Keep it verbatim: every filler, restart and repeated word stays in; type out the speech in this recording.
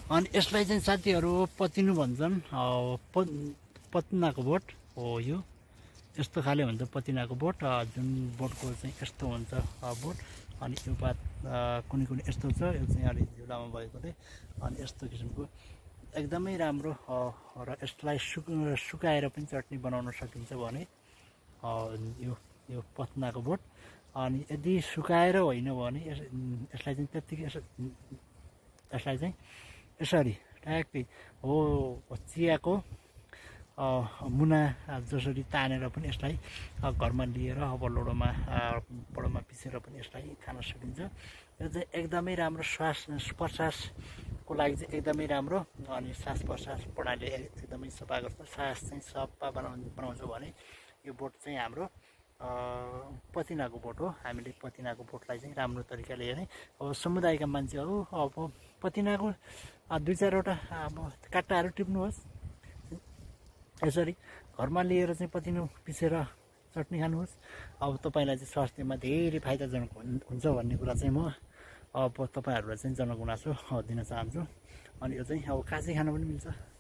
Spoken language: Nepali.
अनि यसलाई चाहिँ साथीहरू पतिनु भन्छन्। पतिनाको बोट हो यो, यस्तो खाले हुन्छ पतिनाको बोट, जुन बोटको चाहिँ यस्तो हुन्छ बोट। अनि यो पात कुनै कुनै यस्तो छ, यो चाहिँ अलि झुलामा भएकोले अनि यस्तो किसिमको एकदमै राम्रो। र यसलाई सुक सुकाएर पनि चटनी बनाउन सकिन्छ भने यो यो पत्नाको बोट। अनि यदि सुकाएर होइन भने यसलाई चाहिँ त्यत्तिकै यसलाई चाहिँ यसरी ट्याक्कै हो चियाको मुना जसरी तानेर पनि यसलाई घरमा लिएर अब लोडोमा बडोमा पिसेर पनि यसलाई खान सकिन्छ। यो चाहिँ एकदमै राम्रो श्वास प्रश्वासको लागि चाहिँ एकदमै राम्रो। अनि श्वास प्रश्वास प्रणाली एकदमै सफा गर्छ, श्वास चाहिँ सफा बनाउ बनाउँछ भने यो बोट चाहिँ हाम्रो पतिनाको बोट हो। हामीले पतिनाको बोटलाई चाहिँ राम्रो तरिकाले हेर्ने अब समुदायका मान्छेहरू अब पतिनाको दुई चारवटा अब काट्टाहरू टिप्नुहोस्, यसरी घरमा लिएर चाहिँ पतिनो पिसेर चटनी खानुहोस्। अब तपाईँलाई चाहिँ स्वास्थ्यमा धेरै फाइदाजनक हुन्छ भन्ने कुरा चाहिँ म अब तपाईँहरूलाई चाहिँ जनगुनासो दिन चाहन्छु। अनि यो चाहिँ अब काँचै खान पनि मिल्छ।